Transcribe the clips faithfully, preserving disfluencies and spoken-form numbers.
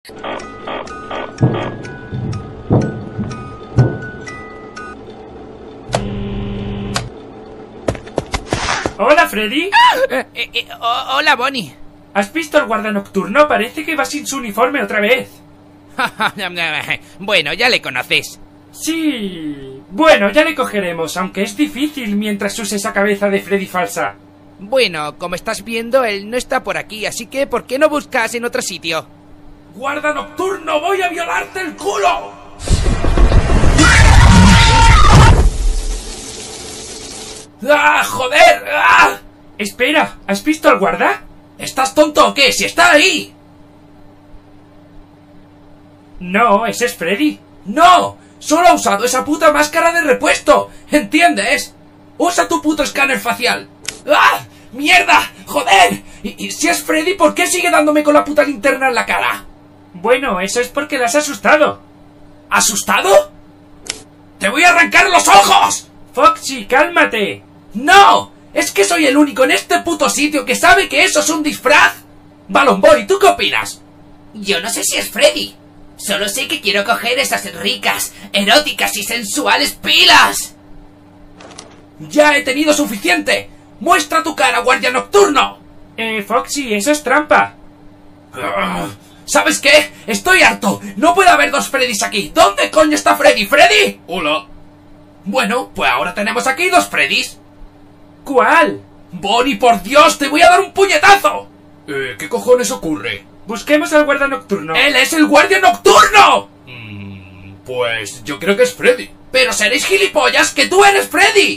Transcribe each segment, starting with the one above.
Hola, Freddy. Eh, eh, eh, oh, hola, Bonnie. ¿Has visto al guarda nocturno? Parece que va sin su uniforme otra vez. Bueno, ya le conoces. Sí... Bueno, ya le cogeremos, aunque es difícil mientras use esa cabeza de Freddy falsa. Bueno, como estás viendo, él no está por aquí, así que ¿por qué no buscas en otro sitio? ¡Guarda nocturno! ¡Voy a violarte el culo! ¡Ah, joder! ¡Ah! Espera, ¿has visto al guarda? ¿Estás tonto o qué? ¡Si está ahí! No, ese es Freddy. ¡No! ¡Solo ha usado esa puta máscara de repuesto! ¿Entiendes? ¡Usa tu puto escáner facial! ¡Ah! ¡Mierda! ¡Joder! ¿Y, y si es Freddy, por qué sigue dándome con la puta linterna en la cara? Bueno, eso es porque la has asustado. ¿Asustado? ¡Te voy a arrancar los ojos! Foxy, cálmate. ¡No! ¡Es que soy el único en este puto sitio que sabe que eso es un disfraz! Balloon Boy, ¿tú qué opinas? Yo no sé si es Freddy. Solo sé que quiero coger esas ricas, eróticas y sensuales pilas. ¡Ya he tenido suficiente! ¡Muestra tu cara, guardia nocturno! Eh, Foxy, eso es trampa. ¿Sabes qué? Estoy harto. No puede haber dos Freddys aquí. ¿Dónde coño está Freddy? ¿Freddy? Hola. Bueno, pues ahora tenemos aquí dos Freddys. ¿Cuál? Bonnie, por Dios, te voy a dar un puñetazo. Eh, ¿qué cojones ocurre? Busquemos al guarda nocturno. ¡Él es el guardia nocturno! Mm, pues yo creo que es Freddy. Pero seréis gilipollas, que tú eres Freddy.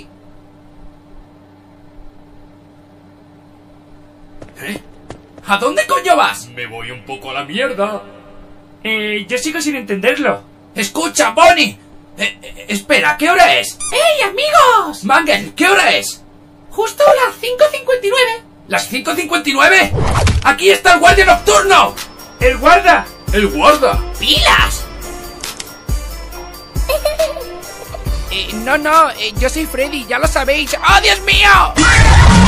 ¿Eh? ¿A dónde coño vas? Me voy un poco a la mierda. Eh, yo sigo sin entenderlo. Escucha, Bonnie. Eh, eh, espera, ¿qué hora es? ¡Hey, amigos! Mangle, ¿qué hora es? Justo las cinco cincuenta y nueve. ¿Las cinco cincuenta y nueve? ¡Aquí está el guardia nocturno! ¡El guarda! ¡El guarda! ¡Pilas! Eh, no, no, eh, yo soy Freddy, ya lo sabéis. ¡Oh, Dios mío!